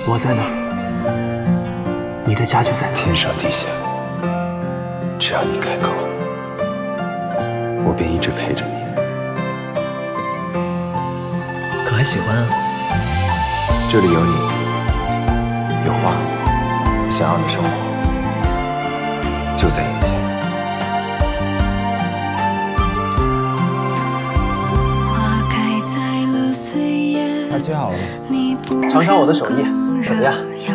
我在哪儿，你的家就在哪儿。 天上地下，只要你开口，我便一直陪着你。 可还喜欢啊？ 这里有你，有花，想要的生活就在眼前。 快切好了吗？尝尝我的手艺，怎么样？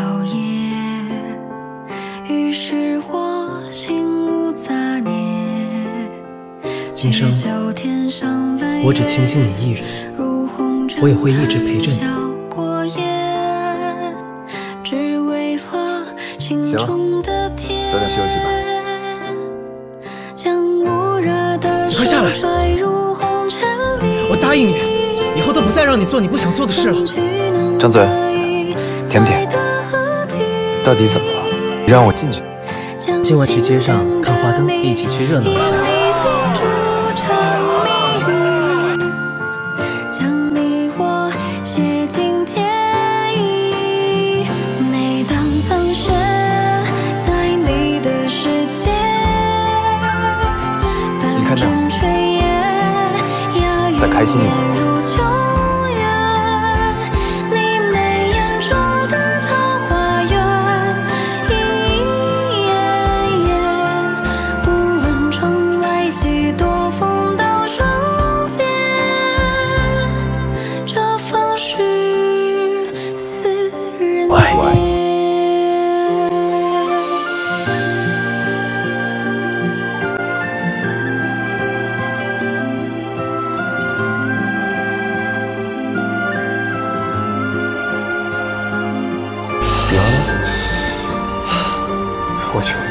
今生我只倾尽你一人，我也会一直陪着你。 行了，早点休息吧。 你快下来！我答应你，以后都不再让你做你不想做的事了。 张嘴，甜甜，到底怎么了？你让我进去。 今晚去街上看花灯，一起去热闹一下。 你看这儿，再开心一会儿。喜欢吗？我求你。